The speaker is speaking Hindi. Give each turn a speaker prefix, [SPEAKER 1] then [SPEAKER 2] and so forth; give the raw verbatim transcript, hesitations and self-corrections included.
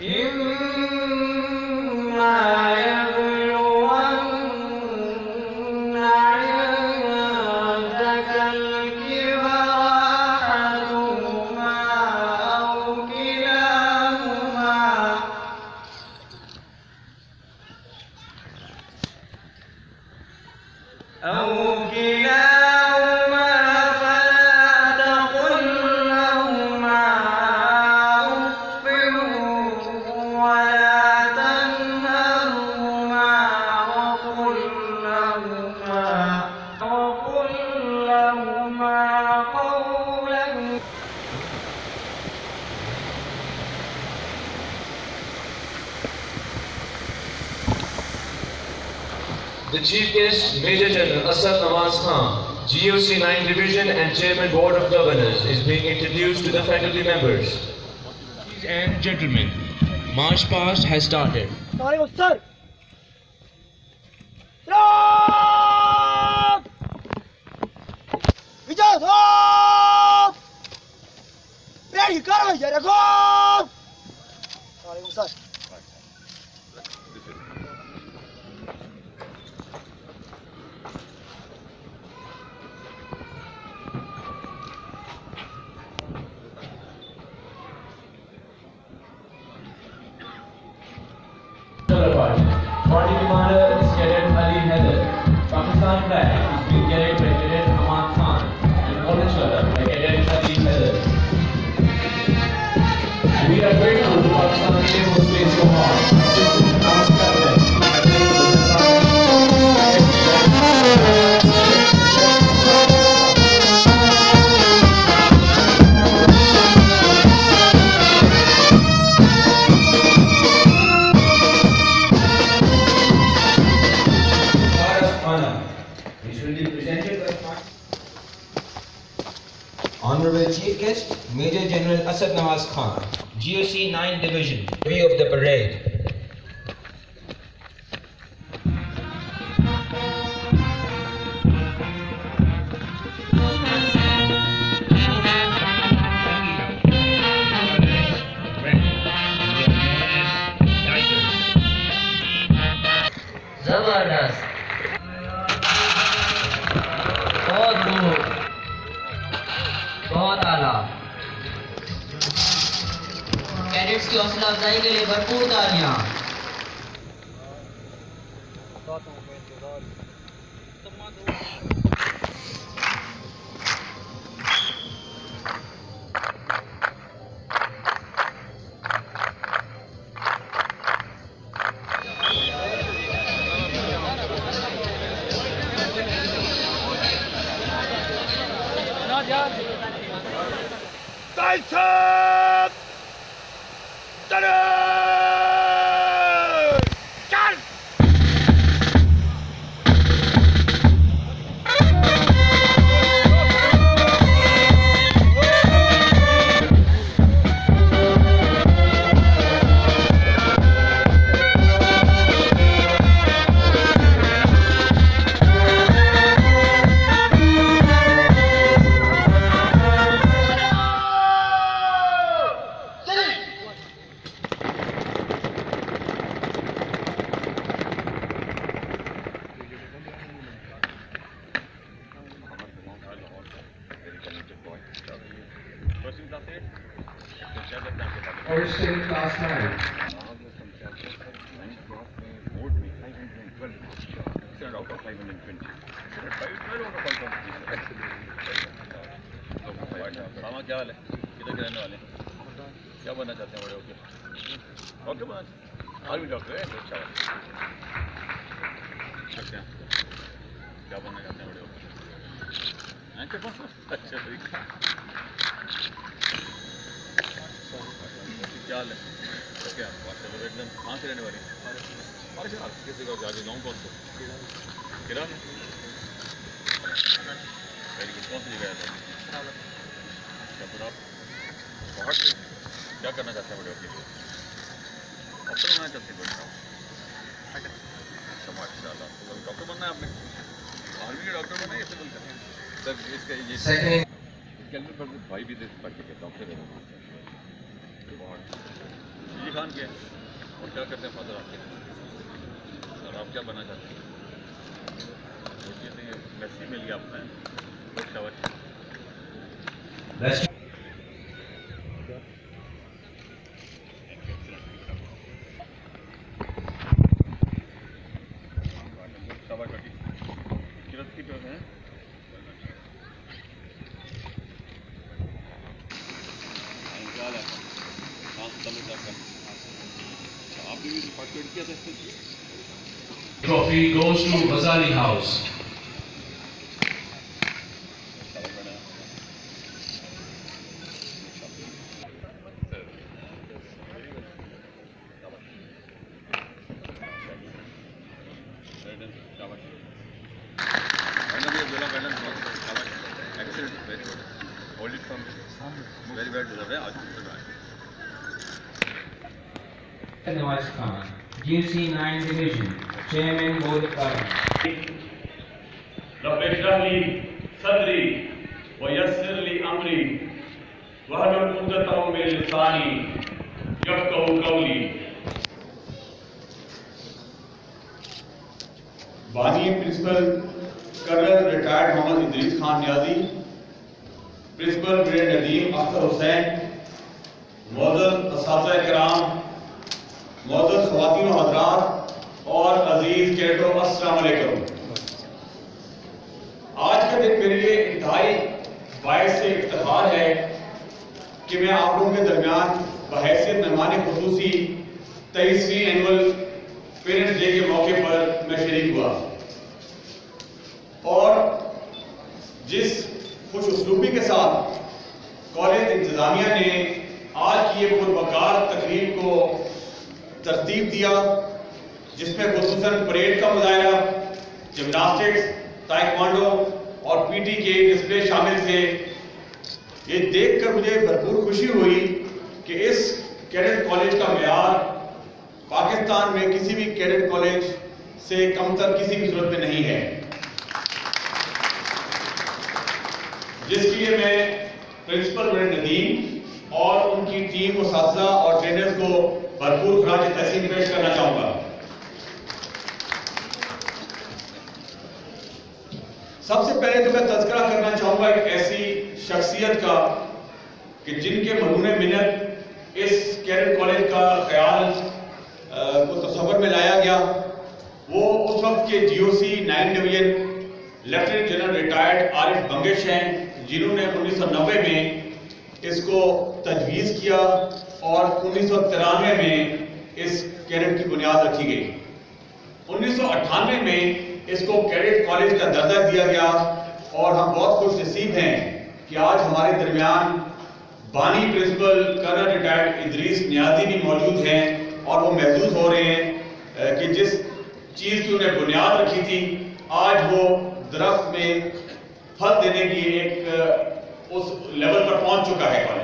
[SPEAKER 1] The Chief Guest, Major General Asad Nawaz Khan, G O C nine Division and Chairman Board of Governors, is being introduced to the faculty members. Ladies and gentlemen, March Past has started.
[SPEAKER 2] Sir! Stop! Vijay, stop! Ready, go! Here I go! Assalamualaikum, sir.
[SPEAKER 1] Party commander is Cadet Ali Heather. Pakistan flag is being carried by Cadet Ahmad Khan and orange color by Cadet Ali Heather. We are grateful to Pakistan Naval Space Command.
[SPEAKER 3] Honorable Chief Guest, Major General Asad Nawaz Khan, G O C nine Division, way of the parade.
[SPEAKER 4] Zabardast. बहुत दूर, बहुत आला। कैडेट्स की हौसला अफजाई के लिए भरपूर तालियां।
[SPEAKER 2] Tyson! Tada!
[SPEAKER 1] Hoisting class nine.
[SPEAKER 5] क्या हाल है? किधर के रहने वाले? क्या बनना चाहते हैं बड़े होके? डॉक्टर बनना चाहते हैं? आर्मी डॉक्टर है? अच्छा है। अच्छा क्या बनना चाहते हैं बड़े होके? अच्छा अच्छा ठीक है। क्या हाल है? क्या एकदम कहाँ से रहने वाले? किसी का जाके गाँव कौन सा? किरान में? Very good. कौन सी जगह है? अच्छा फिर आप बहुत क्या करना चाहते हैं बड़े होके? डॉक्टर बनना चाहते हैं बड़े साहब? अच्छा माशाल्लाह। तो डॉक्टर बनना है आपने? आर्मी के डॉक्टर बनना है ऐसे बोलते हैं? सर इसका ये इसके अंदर भाई भी पढ़ के डॉक्टर है बहुत خان کے ہیں اور کیا کرتے ہیں فادر آپ کے اور آپ کیا بننا چاہتے ہیں؟ روٹی سے یہ میسی مل گیا آپ میں بہت شاباش شاباش بیٹی کرت کی جو ہے آپ بھی پارٹیسپیٹ کیا تھا اس میں؟
[SPEAKER 1] Trophy goes to Ghazali House.
[SPEAKER 3] Nawaz Khan, G U C nine Division, Chairman Board of Governors.
[SPEAKER 6] رب اشرح لي صدري ويسر لي امري واحلل عقدة من لساني يفقهوا قولي. بانی principal colonel retired Muhammad Idrees Khan Niazi, principal grade Nadeem Akhtar Hussain, معزز اساتذہ کرام، معزز خواتین و حضرات اور عزیز کیڈٹوں، السلام علیکم. آج کا دن میرے لیے انتہائی باعث افتخار ہے کہ میں آپ لوگوں کے درمیان بحیثیت مہمان خصوصی تیئیسویں اینول پیرنٹس ڈے کے موقع پر میں شریک ہوا اور جس خوش اسلوبی کے ساتھ کالج انتظامیہ نے آج کی یہ پروقار تقریب کو ترتیب دیا، جس میں خصوصاً پریڈ کا مظاہرہ، جمناسٹکس، تائیکوانڈو اور پی ٹی کے ڈسپلے شامل تھے، یہ دیکھ کر مجھے بھرپور خوشی ہوئی کہ اس کیڈٹ کالج کا معیار پاکستان میں کسی بھی کیڈٹ کالج سے کم تر کسی بھی صورت میں نہیں ہے، جس کے لیے میں پرنسپل گریڈ ندیم اور ان کی ٹیم، اساتذہ اور ٹرینرز کو بھرپور خراج تحسین پیش کرنا چاہوں گا. سب سے پہلے تو میں تذکرہ کرنا چاہوں گا ایک ایسی شخصیت کا کہ جن کے مرہون منت اس کیڈٹ کالج کا خیال کو تصور میں لایا گیا. وہ اس وقت کے G O C nine division lieutenant general retired Arif Bangash ہیں، جنہوں نے انیس سو نوے میں اس کو تجویز کیا اور انیس سو ترانوے میں اس کیڈٹ کی بنیاد رکھی گئی. انیس سو اٹھانوے میں اس کو کیڈٹ کالج کا درجہ دیا گیا اور ہم بہت خوش نصیب ہیں کہ آج ہمارے درمیان بانی principal colonel retired Idrees Niazi بھی موجود ہیں اور وہ محظوظ ہو رہے ہیں کہ جس چیز کی انہیں بنیاد رکھی تھی آج وہ درخت میں پھل دینے کی ایک اس لیول پر پہنچ چکا ہے کالج.